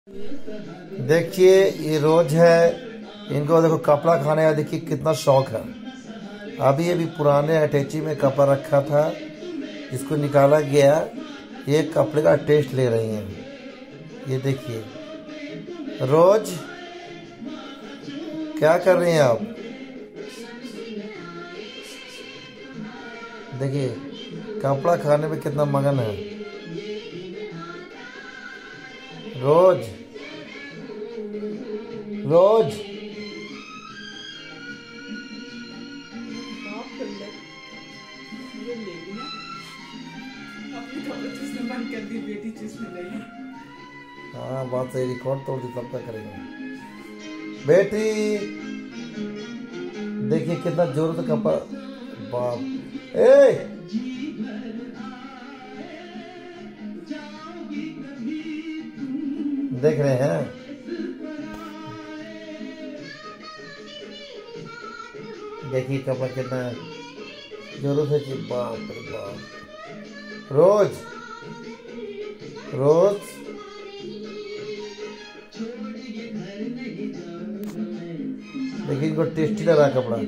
देखिए ये रोज है, इनको देखो कपड़ा खाने का देखिए कितना शौक है। अभी ये भी पुराने अटैची में कपड़ा रखा था, इसको निकाला गया, ये कपड़े का टेस्ट ले रही हैं। ये देखिए रोज क्या कर रही हैं आप। देखिए कपड़ा खाने में कितना मगन है रोज। रोज हाँ बात सही, रिकॉर्ड तोड़ दी तब तक करेगा बेटी। देखिए कितना जोर से कपड़ा, बाप ए देख रहे हैं। देखिए कपड़ा कितना जोरों से, बाप रे बाप। रोज रोज देखिए इनको टेस्टी लग रहा है कपड़ा।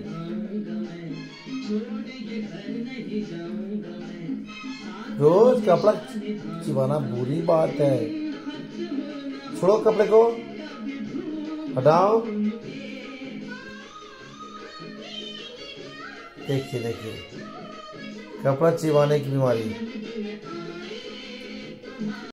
रोज कपड़ा चिबाना बुरी बात है, छोड़ो कपड़े को, हटाओ। देखिए देखिए कपड़ा चिबाने की बीमारी।